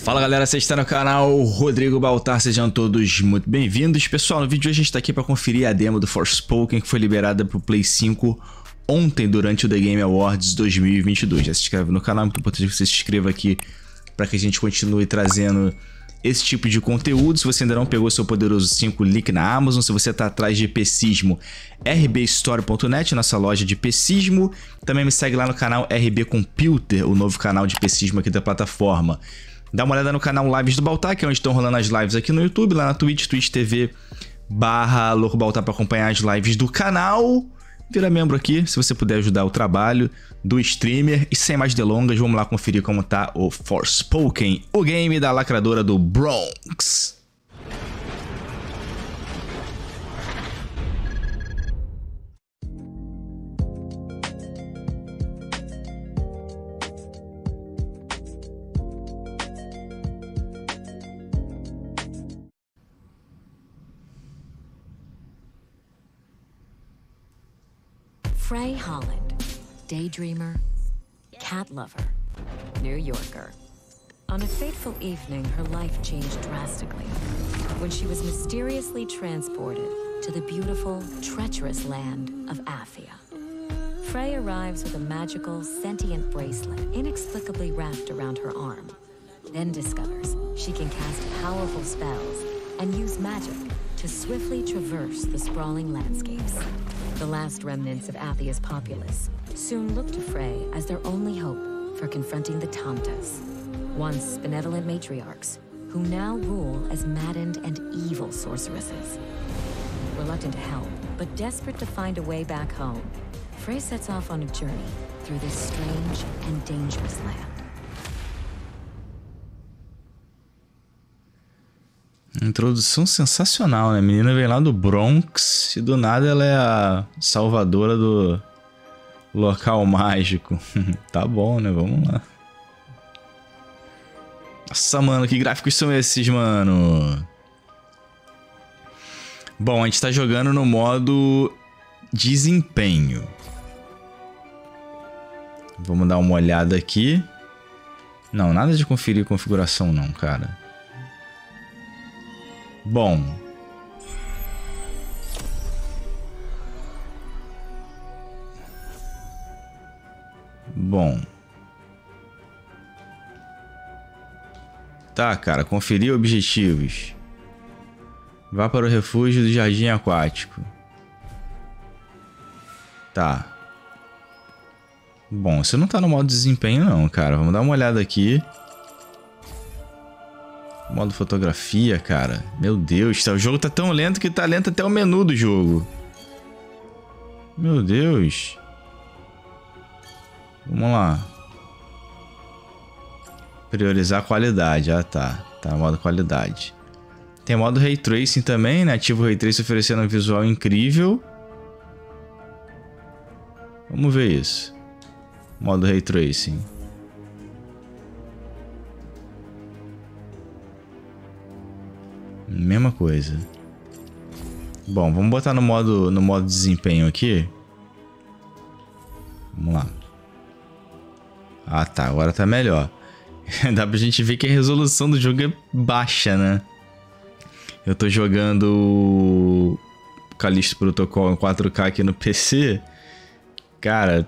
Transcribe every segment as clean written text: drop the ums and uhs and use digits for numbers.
Fala galera, você está no canal Rodrigo Baltar, sejam todos muito bem-vindos. Pessoal, no vídeo de hoje a gente está aqui para conferir a demo do Forspoken que foi liberada para o Play 5 ontem durante o The Game Awards 2022. Já se inscreve no canal, é muito importante que você se inscreva aqui para que a gente continue trazendo esse tipo de conteúdo. Se você ainda não pegou seu poderoso 5, link na Amazon. Se você está atrás de PCismo, rbstore.net, nossa loja de PCismo. Também me segue lá no canal RB Computer, o novo canal de PCismo aqui da plataforma. Dá uma olhada no canal Lives do Baltar, que é onde estão rolando as lives aqui no YouTube, lá na Twitch, twitch.tv/LoucoBaltar para acompanhar as lives do canal. Vira membro aqui, se você puder ajudar o trabalho do streamer. E sem mais delongas, vamos lá conferir como tá o Forspoken, o game da lacradora do Bronx. Frey Holland, daydreamer, cat lover, New Yorker. On a fateful evening, her life changed drastically when she was mysteriously transported to the beautiful, treacherous land of Athia. Frey arrives with a magical, sentient bracelet inexplicably wrapped around her arm, then discovers she can cast powerful spells and use magic to swiftly traverse the sprawling landscapes. The last remnants of Athia's populace soon look to Frey as their only hope for confronting the Tantas, once benevolent matriarchs who now rule as maddened and evil sorceresses. Reluctant to help, but desperate to find a way back home, Frey sets off on a journey through this strange and dangerous land. Introdução sensacional, né? A menina vem lá do Bronx e do nada ela é a salvadora do local mágico. Tá bom, né? Vamos lá. Nossa, mano, que gráficos são esses, mano? Bom, a gente tá jogando no modo desempenho. Vamos dar uma olhada aqui. Não, nada de conferir configuração não, cara. Bom. Tá, cara, conferir objetivos. Vá para o refúgio do jardim aquático. Tá. Bom, você não tá no modo desempenho não, cara. Vamos dar uma olhada aqui. Modo fotografia, cara. Meu Deus, o jogo tá tão lento que tá lento até o menu do jogo. Meu Deus. Vamos lá. Priorizar a qualidade. Ah, tá. Tá no modo qualidade. Tem modo Ray Tracing também, né? Ativa o Ray Tracing oferecendo um visual incrível. Vamos ver isso. Modo Ray Tracing. Mesma coisa. Bom, vamos botar no modo desempenho aqui. Vamos lá. Ah, tá. Agora tá melhor. Dá pra gente ver que a resolução do jogo é baixa, né? Eu tô jogando Callisto Protocol em 4K aqui no PC. Cara,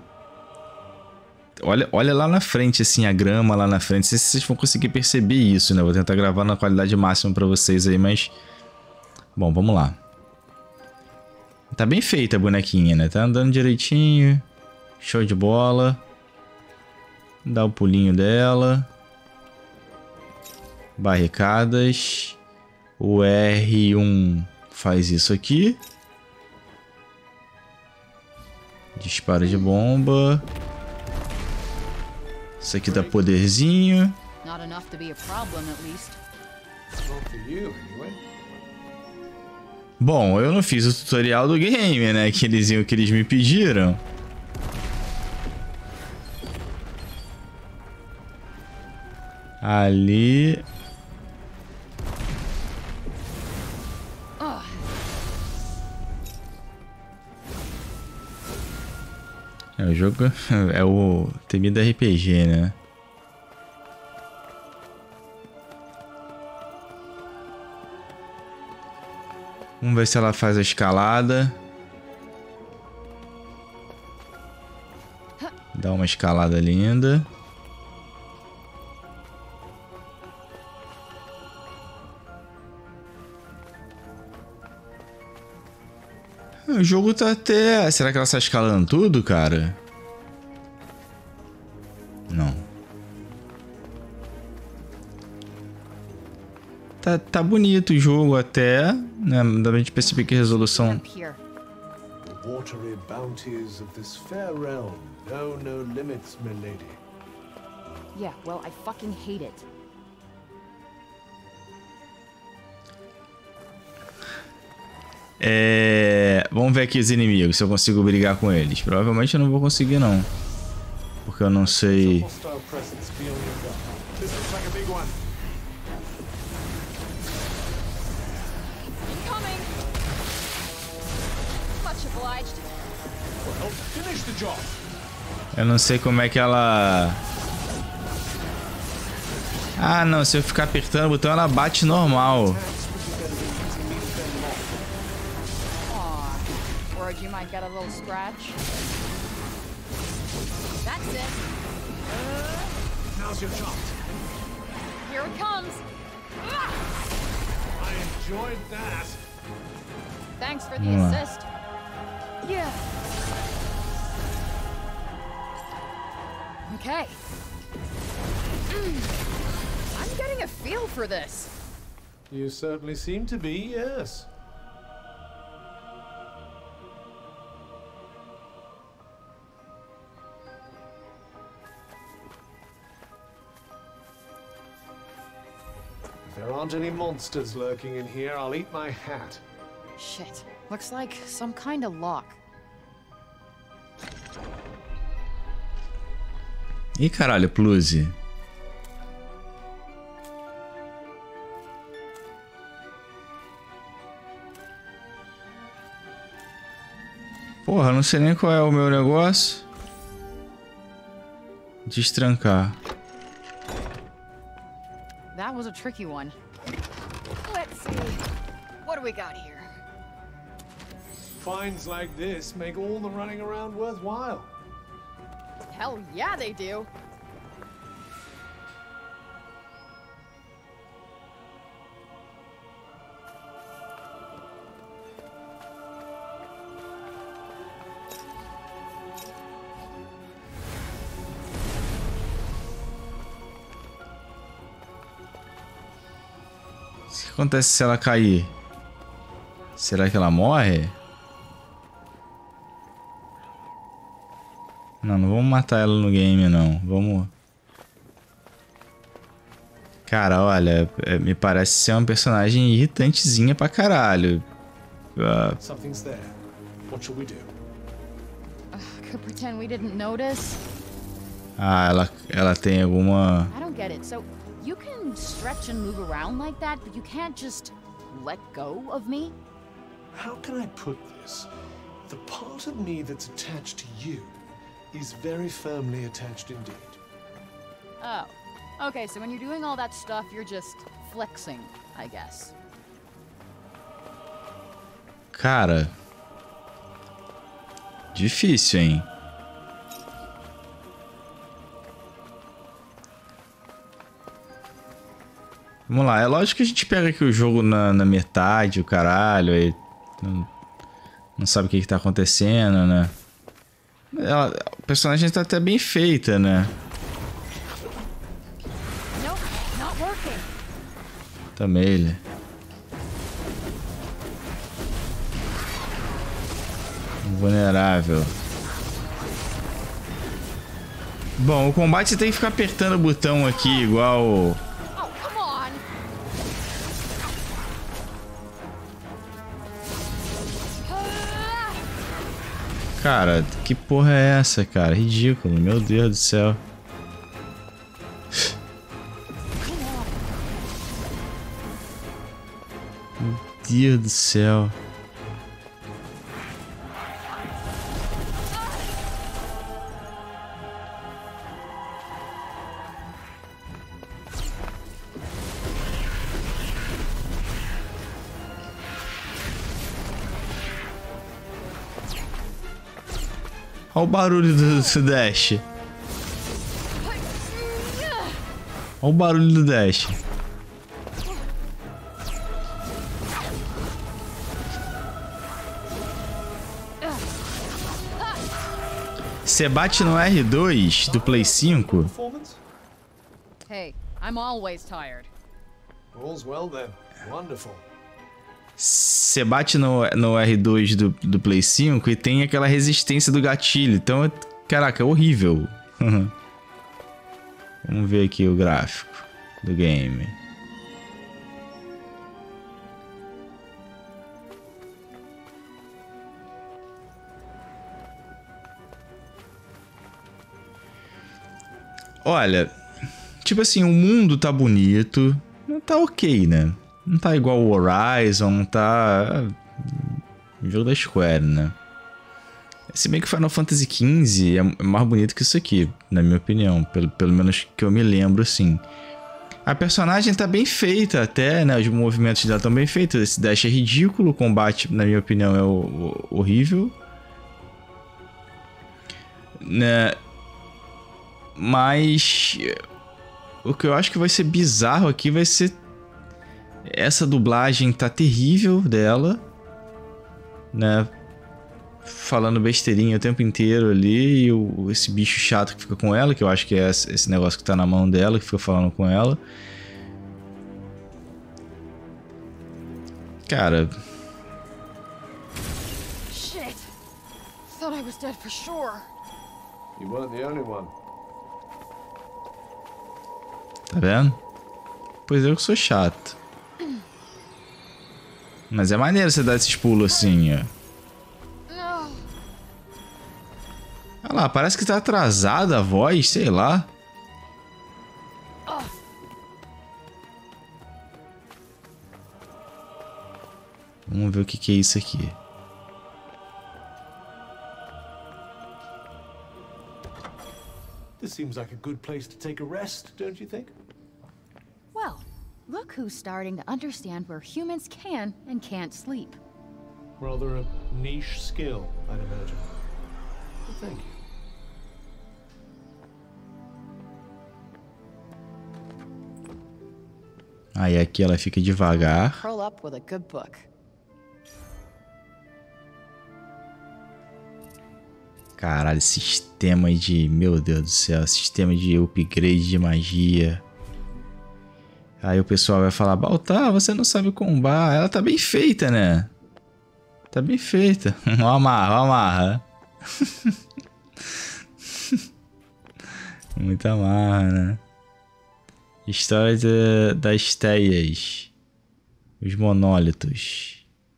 olha lá na frente, assim, a grama lá na frente. Não sei se vocês vão conseguir perceber isso, né? Vou tentar gravar na qualidade máxima pra vocês aí, mas... Bom, vamos lá. Tá bem feita a bonequinha, né? Tá andando direitinho. Show de bola. Dá o pulinho dela. Barricadas. O R1 faz isso aqui. Disparo de bomba. Isso aqui dá poderzinho. Bom, eu não fiz o tutorial do game, né? Que eles me pediram. Ali. O jogo é o temido RPG, né? Vamos ver se ela faz a escalada. Dá uma escalada linda. O jogo tá até... Será que ela está escalando tudo, cara? Não. Tá bonito o jogo até, né? Dá pra gente perceber que a resolução... The watery bounties of this fair realm know no limits, milady. Yeah, well, I fucking hate it. Vamos ver aqui os inimigos, se eu consigo brigar com eles. Provavelmente eu não vou conseguir, não. Porque eu não sei... Eu não sei como é que ela... Ah, não. Se eu ficar apertando o botão, ela bate normal. You might get a little scratch. That's it. Now's your chance. Here it comes. I enjoyed that. Thanks for the assist. Yeah. Okay. I'm getting a feel for this. You certainly seem to be, yes. If there aren't any monsters lurking in here, I'll eat my hat. Shit. Looks like some kind of lock. Ih, caralho, Pluzy. Porra, não sei nem qual é o meu negócio. Destrancar. That was a tricky one. Let's see. What do we got here? Finds like this make all the running around worthwhile. Hell yeah, they do. O que acontece se ela cair? Será que ela morre? Não, não vamos matar ela no game, não. Vamos... Cara, olha, me parece ser uma personagem irritantezinha pra caralho. Something's there. What shall we do? Could pretend we didn't notice. Ah, ela tem alguma... I don't get it. So, you can stretch and move around like that, but you can't just let go of me? How can I put this? The part of me that's attached to you is very firmly attached indeed. Oh. Okay, so when you're doing all that stuff, you're just flexing, I guess. Cara... Difícil, hein? Vamos lá, é lógico que a gente pega aqui o jogo na metade, o caralho, aí não sabe o que tá acontecendo, né? O personagem tá até bem feita, né? Também ele. Vulnerável. Bom, o combate você tem que ficar apertando o botão aqui, igual... Cara, que porra é essa, cara? Ridículo, meu Deus do céu. Meu Deus do céu. Olha o barulho do dash. Olha o barulho do dash. Você bate no R2 do Play 5. Hey, I'm always tired. All's well then. Wonderful. Você bate no R2 do Play 5 e tem aquela resistência do gatilho. Então, caraca, é horrível. Vamos ver aqui o gráfico do game. Olha, tipo assim, o mundo tá bonito, não tá ok, né? Não tá igual o Horizon, não tá... jogo da Square, né? Se bem que Final Fantasy XV é mais bonito que isso aqui, na minha opinião. Pelo menos que eu me lembro, assim. A personagem tá bem feita até, né? Os movimentos dela estão bem feitos. Esse dash é ridículo, o combate, na minha opinião, é horrível. Né? Mas... o que eu acho que vai ser bizarro aqui vai ser... essa dublagem tá terrível dela, né? Falando besteirinha o tempo inteiro ali, e esse bicho chato que fica com ela, que eu acho que é esse negócio que tá na mão dela, que fica falando com ela. Cara... Shit. Thought I was dead for sure. You weren't the only one. Tá vendo? Pois eu que sou chato. Mas é maneiro você dar esses pulos assim, ó. Olha lá, parece que tá atrasada a voz, sei lá. Vamos ver o que é isso aqui. This seems like a good place to take a rest, don't you think? Well, look who's starting to understand where humans can and can't sleep. Rather a niche skill, I'd imagine. But thank you. Aí aqui ela fica devagar. Curl up with a good book. Caralho, sistema de... meu Deus do céu, sistema de upgrade de magia. Aí o pessoal vai falar, Baltar, você não sabe combar. Ela tá bem feita, né? Tá bem feita. Ó amarra, ó amarra. Muita amarra, né? História das teias. Os monólitos.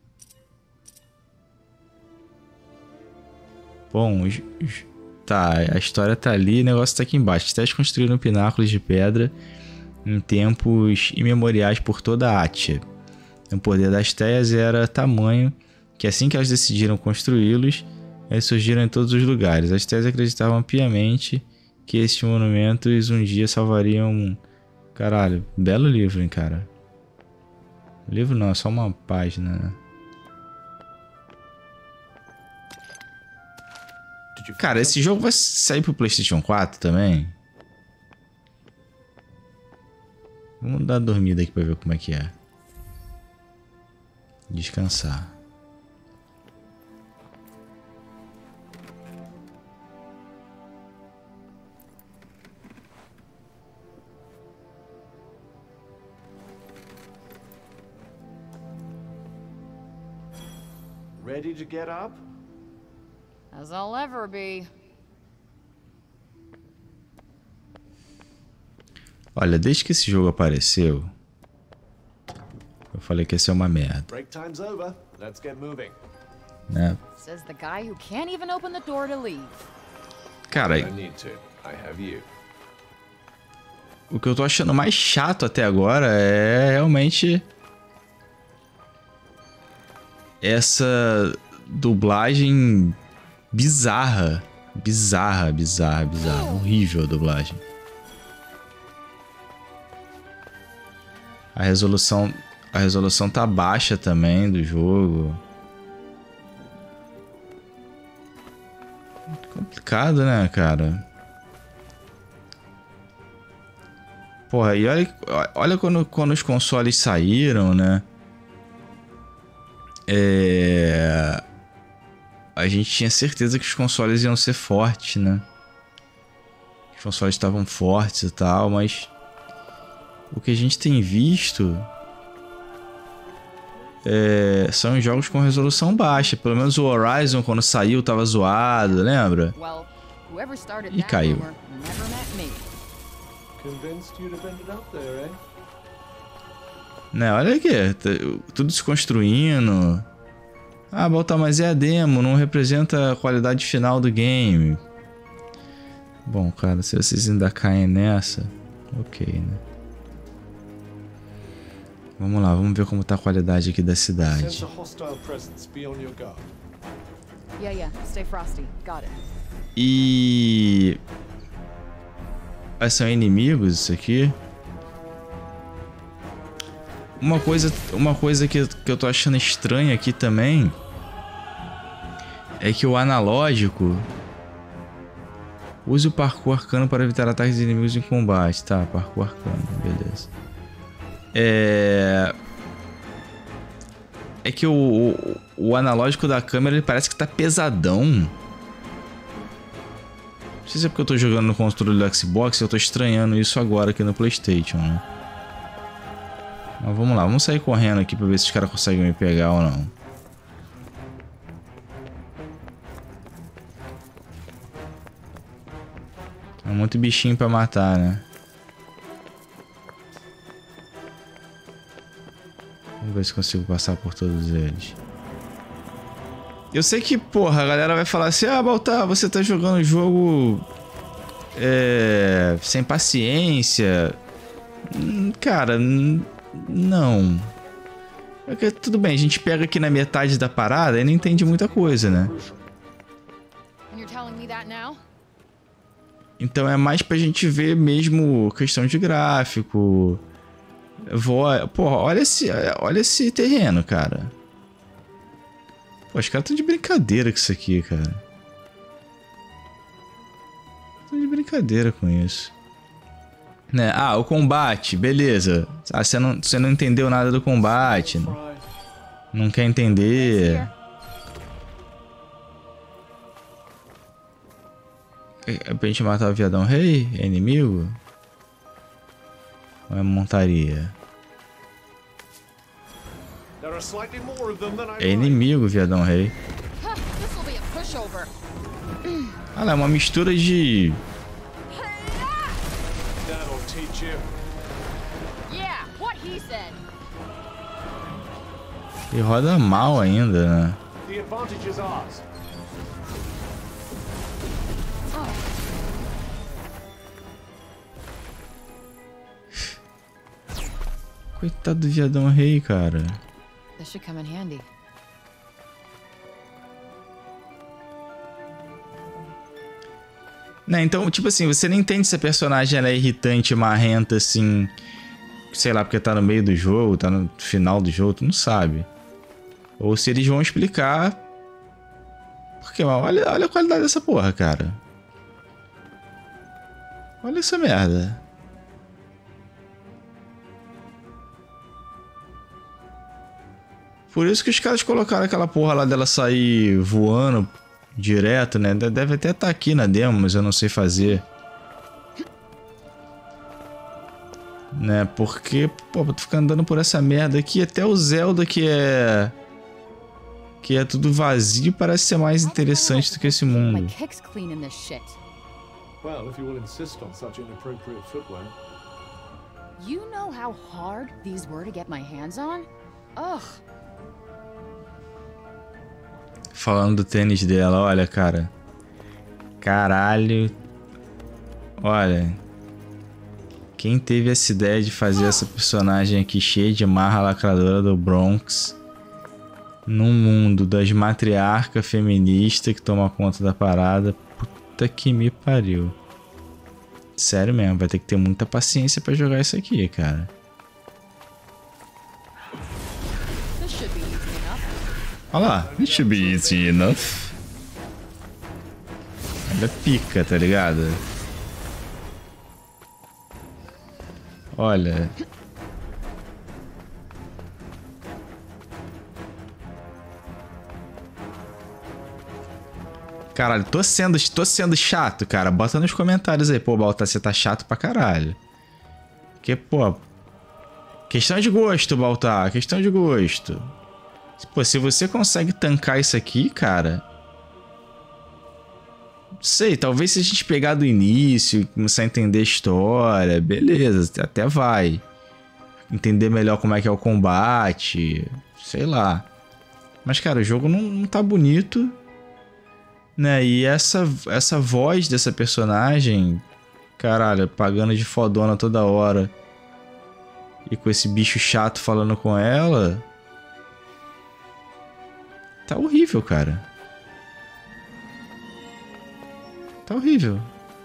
Bom, tá, a história tá ali, o negócio tá aqui embaixo. Os teias construíram pináculos de pedra em tempos imemoriais por toda a Atia. O poder das teias era tamanho que assim que elas decidiram construí-los, eles surgiram em todos os lugares. As teias acreditavam piamente que esses monumentos um dia salvariam... Caralho, belo livro, hein, cara. Livro não, é só uma página, né? Cara, esse jogo vai sair pro PlayStation 4 também? Vamos dar uma dormida aqui pra ver como é que é. Descansar. Ready to get up? As I'll ever be. Olha, desde que esse jogo apareceu, eu falei que ia ser uma merda, Break time's over. Let's get moving. né? Says the guy who can't even open the door to leave. Cara, I need to. I have you. o que eu tô achando mais chato até agora é realmente essa dublagem bizarra. Bizarra. Horrível a dublagem. A resolução tá baixa também do jogo. complicado, né, cara? Porra, e olha quando os consoles saíram, né? A gente tinha certeza que os consoles iam ser fortes, né? Os consoles estavam fortes e tal, mas o que a gente tem visto são jogos com resolução baixa. Pelo menos o Horizon, quando saiu, tava zoado, lembra? E caiu. Né, olha aqui, tudo se construindo. Ah, Baltar, mas é a demo, não representa a qualidade final do game. Bom, cara, se vocês ainda caem nessa, ok, né? Vamos lá, vamos ver como tá a qualidade aqui da cidade. E... são inimigos isso aqui? Uma coisa que eu tô achando estranha aqui também é que o analógico use o parkour arcano para evitar ataques de inimigos em combate. Tá, parkour arcano, beleza. É que o analógico da câmera ele parece que tá pesadão. Não sei se é porque eu tô jogando no controle do Xbox, eu tô estranhando isso agora aqui no PlayStation, né? Mas vamos lá, vamos sair correndo aqui pra ver se os caras conseguem me pegar ou não. Tem muito bichinho pra matar, né? Vamos ver se consigo passar por todos eles. Eu sei que, porra, a galera vai falar assim: ah, Baltar, você tá jogando o jogo sem paciência. Cara, não. Porque, tudo bem, a gente pega aqui na metade da parada e não entende muita coisa, né? Então é mais pra gente ver mesmo questão de gráfico. Porra, olha esse terreno, cara. Pô, os caras estão de brincadeira com isso aqui, cara. Estão de brincadeira com isso. Né? Ah, o combate, beleza. Ah, você não entendeu nada do combate. Não quer entender. É pra gente matar o viadão rei? É inimigo? Ou é montaria? É inimigo, viadão rei. Ah lá, é uma mistura de... E roda mal ainda, né? Coitado do viadão rei, cara. Né, então, tipo assim, você não entende se a personagem ela é irritante, marrenta, assim... Sei lá, porque tá no meio do jogo, tá no final do jogo, tu não sabe. Ou se eles vão explicar... Porque, olha a qualidade dessa porra, cara. Olha essa merda. Por isso que os caras colocaram aquela porra lá dela sair voando direto, né? Deve até estar aqui na demo, mas eu não sei fazer. Né? Porque, pô, tu fica andando por essa merda aqui, até o Zelda que é tudo vazio parece ser mais interessante do que esse mundo. Well, if you will insist on such inappropriate footwear. You know how hard these were to get my hands on? Ugh. Falando do tênis dela, olha, cara. Caralho. Olha. Quem teve essa ideia de fazer essa personagem aqui cheia de marra lacradora do Bronx no mundo das matriarcas feministas que toma conta da parada? Puta que me pariu. Sério mesmo, vai ter que ter muita paciência pra jogar isso aqui, cara. Olha lá, it should be easy enough. Olha a pica, tá ligado? Olha. Caralho, tô sendo chato, cara. Bota nos comentários aí. Pô, Baltar, você tá chato pra caralho. Porque, pô... Questão de gosto, Baltar. Questão de gosto. Pô, se você consegue tancar isso aqui, cara... Não sei, talvez se a gente pegar do início, começar a entender a história, beleza, até vai. Entender melhor como é que é o combate, sei lá. Mas, cara, o jogo não tá bonito, né? E essa voz dessa personagem, caralho, pagando de fodona toda hora. E com esse bicho chato falando com ela... Tá horrível, cara. Tá horrível.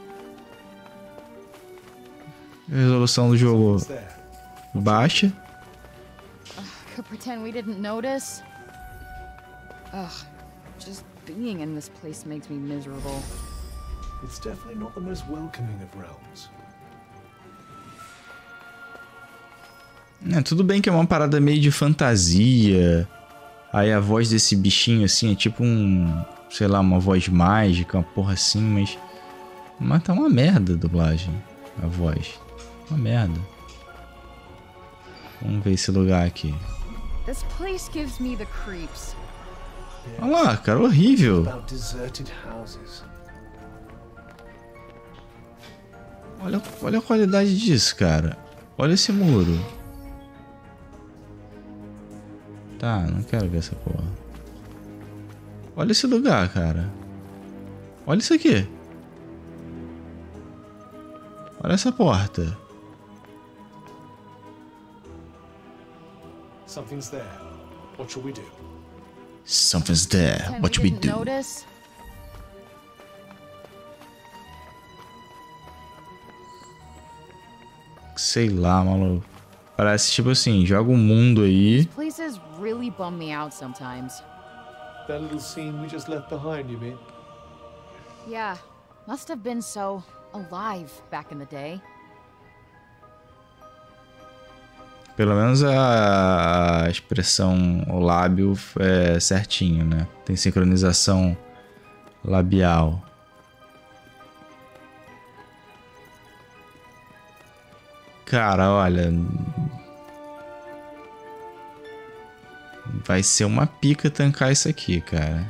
Resolução do jogo baixa. Could pretend we didn't notice. Ugh, just being in this place makes me miserable. It's definitely not the most welcoming of realms. Tudo bem que é uma parada meio de fantasia. Aí a voz desse bichinho assim é tipo um... Sei lá, uma voz mágica, uma porra assim, mas tá uma merda a dublagem, a voz. Uma merda. Vamos ver esse lugar aqui. This place gives me the creeps. Olha lá, cara, horrível. Olha a qualidade disso, cara. Olha esse muro. Tá, não quero ver essa porra. Olha esse lugar, cara. Olha isso aqui. Olha essa porta. Something's there. What shall we do? Something's there. What should we do? Notice? Sei lá, maluco. Parece tipo assim, joga um mundo aí. Places really bum me out sometimes. That little scene we just left behind, you mean? Yeah, must have been so alive back in the day. Pelo menos a expressão, o lábio é certinho, né? Tem sincronização labial. Cara, olha... Vai ser uma pica tancar isso aqui, cara.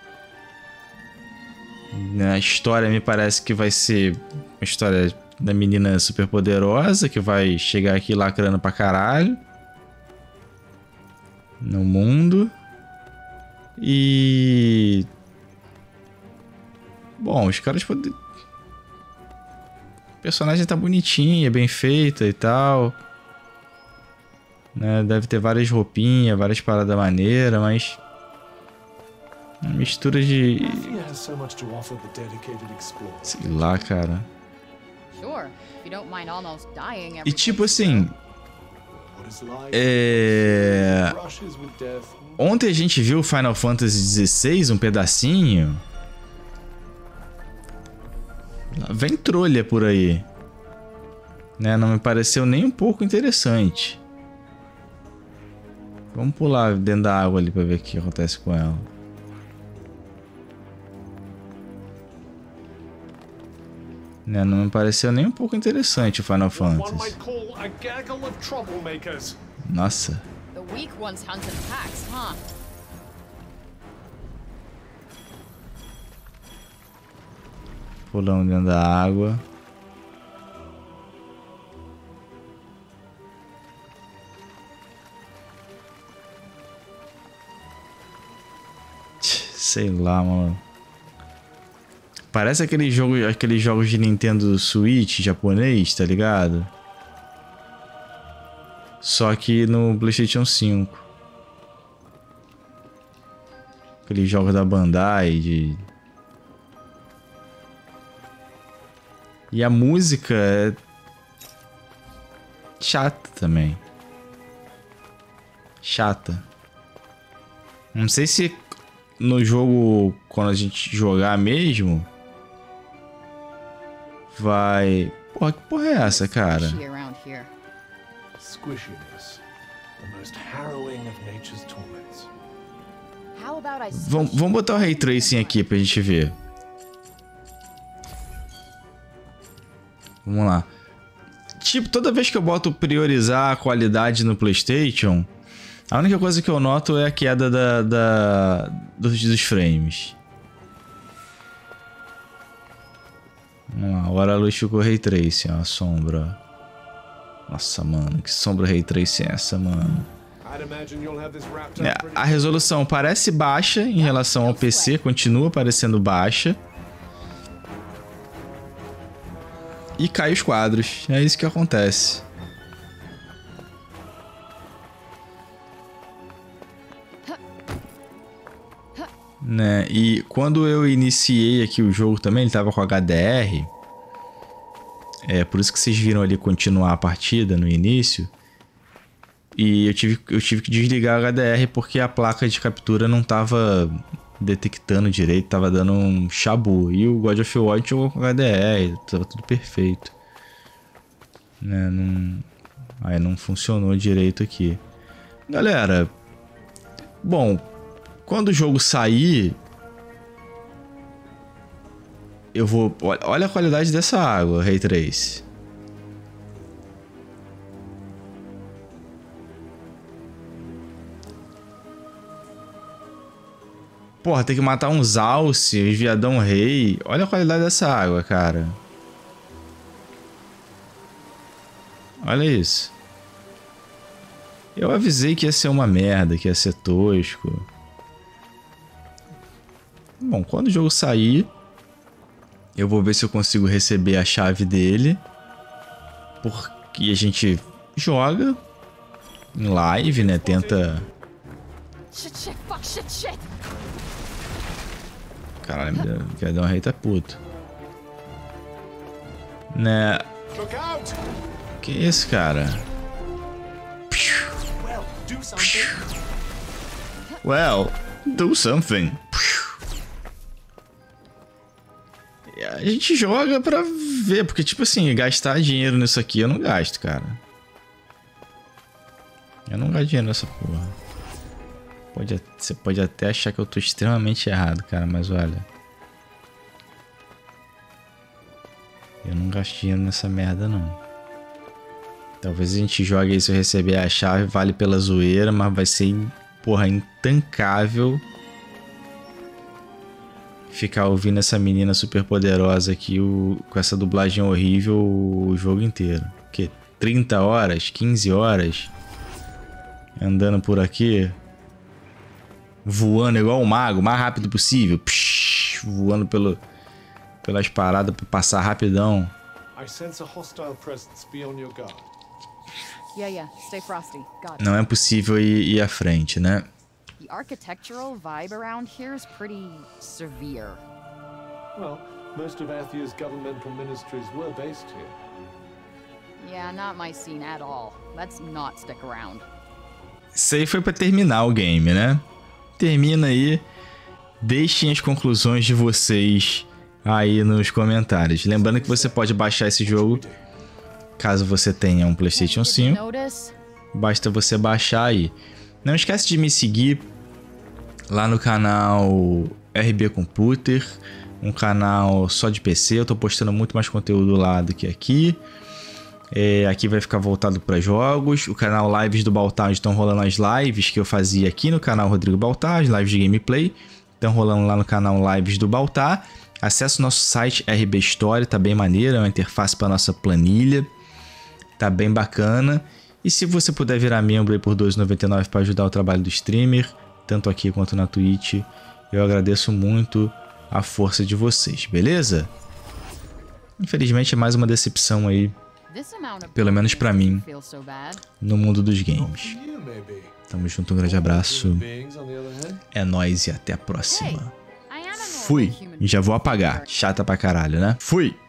A história me parece que vai ser uma história da menina super poderosa que vai chegar aqui lacrando pra caralho no mundo. E... Bom, os caras podem... O personagem tá bonitinha, bem feita e tal. Né? Deve ter várias roupinhas, várias paradas maneiras, mas... Uma mistura de... Sei lá, cara. E tipo assim... Ontem a gente viu Final Fantasy XVI, um pedacinho. Vem trolha por aí. Né? Não me pareceu nem um pouco interessante. Vamos pular dentro da água ali pra ver o que acontece com ela. Né? Não me pareceu nem um pouco interessante o Final Fantasy. Nossa. Pulando dentro da água. Sei lá, mano. Parece aqueles jogos de Nintendo Switch japonês, tá ligado? Só que no PlayStation 5. Aqueles jogos da Bandai de... E a música é chata também. Chata. Não sei se no jogo, quando a gente jogar mesmo, vai... Porra, que porra é essa, cara? Squishiness, the most harrowing of nature's torments. Vamos botar o Ray Tracing aqui pra gente ver. Vamos lá. Tipo, toda vez que eu boto priorizar a qualidade no PlayStation, a única coisa que eu noto é a queda dos frames. Vamos lá, agora a luz ficou Ray Tracing, ó, a sombra. Nossa, mano, que sombra Ray Tracing é essa, mano? A resolução parece baixa em relação ao PC, continua parecendo baixa. E cai os quadros, é isso que acontece. Né? E quando eu iniciei aqui o jogo também, ele tava com HDR. É por isso que vocês viram ali continuar a partida no início. E eu tive que desligar o HDR porque a placa de captura não tava detectando direito, tava dando um chabu. E o God of War jogou com HDR, tava tudo perfeito. Né? Aí não funcionou direito aqui. Galera, bom, quando o jogo sair, eu vou... Olha a qualidade dessa água, Ray Trace. Porra, tem que matar uns alce, uns viadão rei. Olha a qualidade dessa água, cara. Olha isso. Eu avisei que ia ser uma merda, que ia ser tosco. Bom, quando o jogo sair, eu vou ver se eu consigo receber a chave dele. Porque a gente joga em live, né? Tenta... Caralho, o viadão rei tá puto. Né? Que isso, cara? Well, do something. A gente joga pra ver, porque tipo assim, gastar dinheiro nisso aqui eu não gasto, cara. Eu não gasto dinheiro nessa porra. Você pode até achar que eu tô extremamente errado, cara, mas olha. Eu não gasto dinheiro nessa merda, não. Talvez a gente jogue aí, se eu receber a chave, vale pela zoeira, mas vai ser, porra, intancável ficar ouvindo essa menina super poderosa aqui, com essa dublagem horrível, o jogo inteiro. O quê? 30 horas? 15 horas? Andando por aqui... Voando igual um mago, o mais rápido possível. Psh, voando pelas paradas pra passar rapidão. Não é possível ir à frente, né? The architectural vibe around here is pretty severe. Well, most of Athia's governmental ministries were based here. Yeah, not my scene at all. Let's not stick around. Isso aí foi pra terminar o game, né? Termina aí. Deixem as conclusões de vocês aí nos comentários. Lembrando que você pode baixar esse jogo caso você tenha um PlayStation 5. Basta você baixar aí. Não esquece de me seguir lá no canal RB Computer, um canal só de PC. Eu tô postando muito mais conteúdo lá do que aqui. Aqui vai ficar voltado para jogos. O canal Lives do Baltar estão rolando as lives que eu fazia aqui no canal Rodrigo Baltar, as lives de gameplay. Estão rolando lá no canal Lives do Baltar. Acesse o nosso site RB Story, tá bem maneiro, é uma interface para nossa planilha. Tá bem bacana. E se você puder virar membro aí por R$ 2,99 para ajudar o trabalho do streamer, tanto aqui quanto na Twitch, eu agradeço muito a força de vocês, beleza? Infelizmente é mais uma decepção aí, pelo menos pra mim, no mundo dos games. Tamo junto, um grande abraço. É nóis e até a próxima. Fui. E já vou apagar. Chata pra caralho, né? Fui.